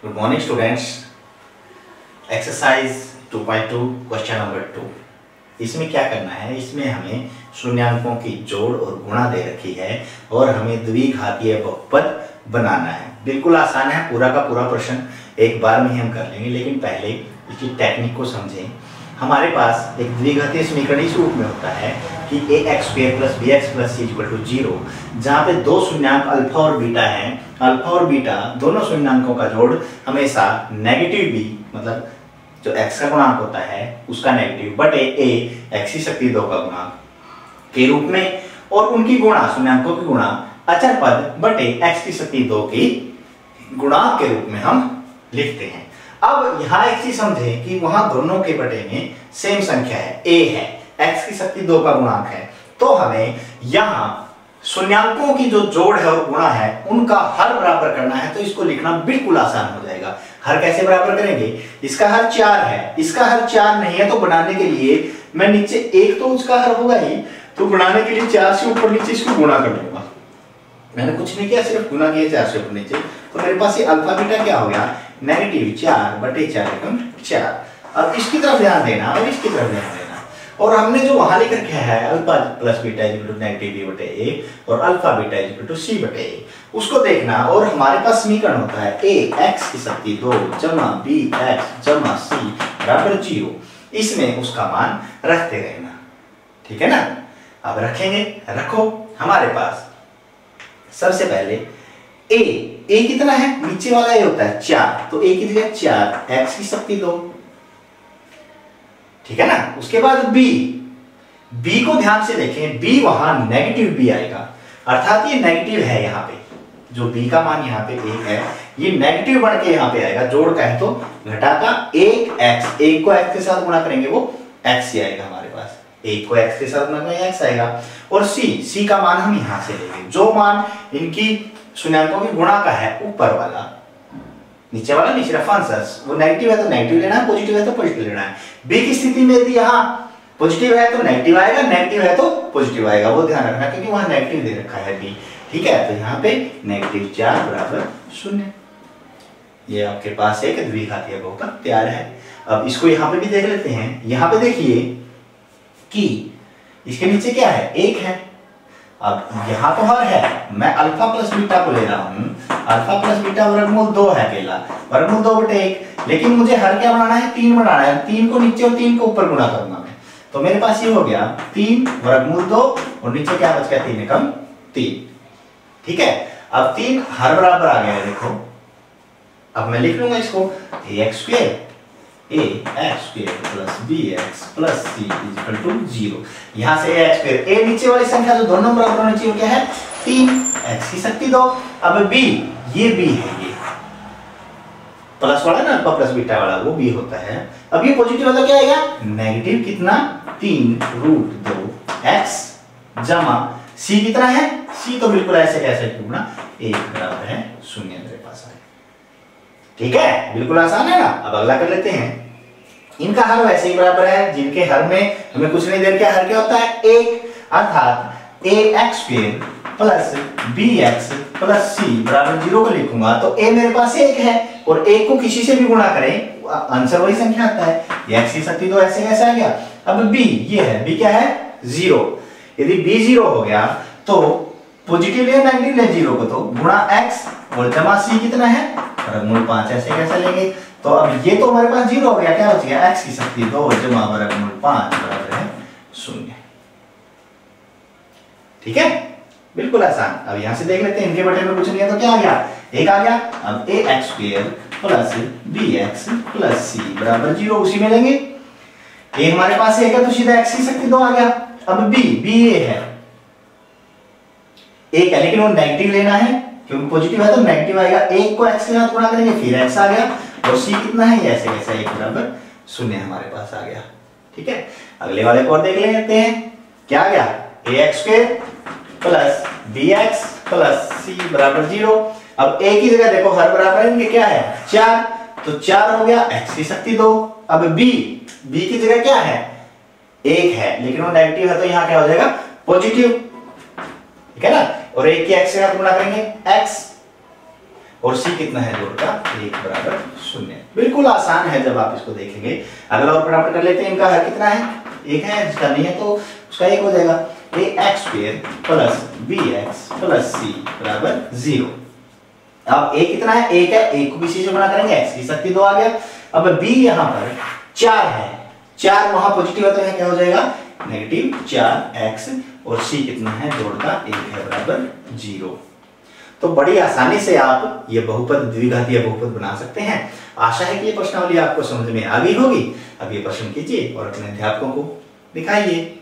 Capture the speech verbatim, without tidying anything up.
Good morning students. Exercise two point two question number two. इसमें क्या करना है, इसमें हमें शून्यांकों की जोड़ और गुणा दे रखी है और हमें द्विघातीय बहुपद बनाना है। बिल्कुल आसान है, पूरा का पूरा प्रश्न एक बार में ही हम कर लेंगे, लेकिन पहले इसकी टेक्निक को समझें। हमारे पास एक द्विघातीय समीकरण इस रूप में होता है कि A X square plus B X plus C equal to zero, जहाँ पे दो शून्यांक अल्फा और बीटा हैं। अल्फा और बीटा दोनों शून्यांकों का जोड़ हमेशा नेगेटिव बी, मतलब जो एक्स का गुणांक होता है उसका नेगेटिव, बटे ए एक्स की शक्ति दो का गुणांक के रूप में, और उनकी गुणा शून्यांकों की गुणा अचर पद बटे एक्स की शक्ति दो की गुणांक के रूप में हम लिखते हैं। अब यहाँ एक चीज समझे कि वहां दोनों के बटे में सेम संख्या है, a है, x की शक्ति दो का गुणांक है, तो हमें यहाँ शून्यांकों की जो जोड़ है और गुणा है उनका हर बराबर करना है। तो इसको लिखना बिल्कुल आसान हो जाएगा। हर कैसे बराबर करेंगे, इसका हर चार है, इसका हर चार नहीं है, तो बनाने के लिए मैं नीचे एक तो उसका हर होगा ही, तो बनाने के लिए चार से ऊपर नीचे इसको गुणा कर लूंगा। मैंने कुछ नहीं किया, सिर्फ गुणा किया चार से ऊपर नीचे, तो मेरे पास ये अल्फा बीटा क्या हो गया, नेगेटिव चार बटे चार एकम चार। अब इसकी तरफ ध्यान देना और इसकी तरफ ध्यान देना, और हमने जो वहां लिख रखा है alpha plus beta equal to negative B बटे ए और alpha beta equal to C बटे ए, उसको देखना। और हमारे पास समीकरण होता है ए एक्स की शक्ति दो जमा बी एक्स जमा सी बराबर जीरो। इसमें उसका मान रखते रहना, ठीक है ना। अब रखेंगे, रखो। हमारे पास सबसे पहले a a कितना है, नीचे वाला a होता है चार, तो a की जगह चार, x की शक्ति दो, ठीक है ना। उसके बाद b b को ध्यान से देखें, b वहां नेगेटिव b आएगा, अर्थात ये नेगेटिव है। यहाँ पे जो b का मान यहाँ पे एक है, ये नेगेटिव बन के यहाँ पे आएगा। जोड़ का है तो घटा का एक x, एक को x के साथ गुणा करेंगे वो x ही आएगा हमारे पास, एक को x के साथ गुणा करेंगे x आएगा। और c c का मान हम यहाँ से लेंगे, जो मान इनकी शून्यांकों की गुणा का है ऊपर वाला, नीचे वाला नहीं, सिर्फ आंसर। वो नेगेटिव है तो नेगेटिव लेना है, पॉजिटिव है तो पॉजिटिव लेना है। बी की स्थिति में यदि यहाँ पॉजिटिव है तो नेगेटिव आएगा, नेगेटिव है तो पॉजिटिव आएगा, वो ध्यान रखना, क्योंकि वहां नेगेटिव दे रखा है बी, ठीक है। तो यहाँ पे नेगेटिव चार बराबर शून्य। ये आपके पास एक द्विघातीय बहुपद तैयार है। अब इसको यहाँ पे भी देख लेते हैं। यहाँ पे देखिए कि इसके नीचे क्या है, एक है। अब यहाँ तो हर है, मैं अल्फा प्लस बीटा को ले रहा हूँ, अल्फा प्लस बीटा वर्गमूल दो है अकेला, वर्गमूल दो बटे एक, लेकिन मुझे हर क्या बनाना है, तीन बनाना है। तीन को नीचे और तीन को ऊपर गुणा करूंगा मैं, तो मेरे पास ये हो गया तीन वर्गमूल दो और नीचे क्या बच गया, तीन एकम तीन, ठीक है। अब तीन हर बराबर आ गया है, देखो। अब मैं लिख लूंगा इसको, A X square A X square plus B X plus C equal to zero. यहाँ से ए एक्स स्क्वायर, ए नीचे वाली संख्या जो दोनों बराबर होनी चाहिए क्या है, तीन, एक्स की शक्ति दो। अब बी, ये बी है, ये प्लस वाला ना, अल्फा प्लस बीटा वाला, वो बी होता है। अब ये पॉजिटिव वाला क्या आएगा, नेगेटिव कितना, तीन रूट दो एक्स जमा सी कितना है, सी तो बिल्कुल ऐसे कैसे गुणा एक बराबर है शून्य मेरे पास आएगा, ठीक है। बिल्कुल आसान है ना। अब अगला कर लेते हैं। इनका हर वैसे ही बराबर है, जिनके हर में हमें कुछ नहीं दे रखा, हर क्या होता है, एक, अर्थात A X square plus B X plus C बराबर जीरो को लिखूंगा, तो ए मेरे पास एक है और एक को किसी से भी गुणा करें आंसर वही संख्या आता है। एक्स की शक्ति तो ऐसे कैसे आ गया। अब बी, ये है, बी क्या है, जीरो। यदि बी जीरो हो गया तो पॉजिटिव ले नेगेटिव ले जीरो को, तो गुणा एक्स और जमा सी कितना है, वर्गमूल पांच, ऐसे कैसे लेंगे। तो अब ये तो हमारे पास जीरो हो गया, क्या बच गया, एक्स की शक्ति दो जमा वर्गमूल पांच बराबर है शून्य, ठीक है। बिल्कुल आसान। अब यहां से देख लेते हैं, इनके बटे में कुछ नहीं है तो क्या आ गया, एक आ गया। अब A X square plus B X plus C बराबर जीरो, उसी में लेंगे। ए हमारे पास एक है तो सीधा एक्स की शक्ति दो आ गया। अब बी, बी ए है, एक है लेकिन वो नेगेटिव लेना है, क्योंकि पॉजिटिव है तो नेगेटिव आएगा। एक को एक्स के साथ गुणा करेंगे, फिर एक्स आ गया, और सी कितना है, ऐसे कैसे एक बराबर शून्य हमारे पास आ गया, ठीक है। अगले वाले को और देख लेते हैं, क्या आ गया, A X square plus B X plus C बराबर जीरो। अब ए की जगह देखो हर बराबर है, इनके क्या है, चार, तो चार हो गया, एक्स की शक्ति दो। अब बी, बी की जगह क्या है, एक है, लेकिन वो नेगेटिव है तो यहाँ क्या हो जाएगा, पॉजिटिव, ठीक है ना। और एक की एक्स के साथ गुणा करेंगे, एक्स और सी कितना है जोड़ का एक बराबर शून्य। बिल्कुल आसान है जब आप इसको देखेंगे। अगला और फटाफट कर लेते हैं। इनका हर कितना है, एक है, जिसका नहीं है तो उसका एक हो जाएगा। A X square plus B X plus C बराबर जीरो। अब ए कितना है, एक है, एक को किसी से गुणा करेंगे, एक्स की शक्ति दो आ गया। अब बी यहाँ पर चार है, चार वहां पॉजिटिव है तो यहाँ क्या हो जाएगा नेगेटिव चार एक्स, और सी कितना है जोड़ का एक है बराबर जीरो। तो बड़ी आसानी से आप ये बहुपद द्विघातीय बहुपद बना सकते हैं। आशा है कि ये प्रश्नावली आपको समझ में आ गई होगी। अब ये प्रश्न कीजिए और अपने अध्यापकों को दिखाइए।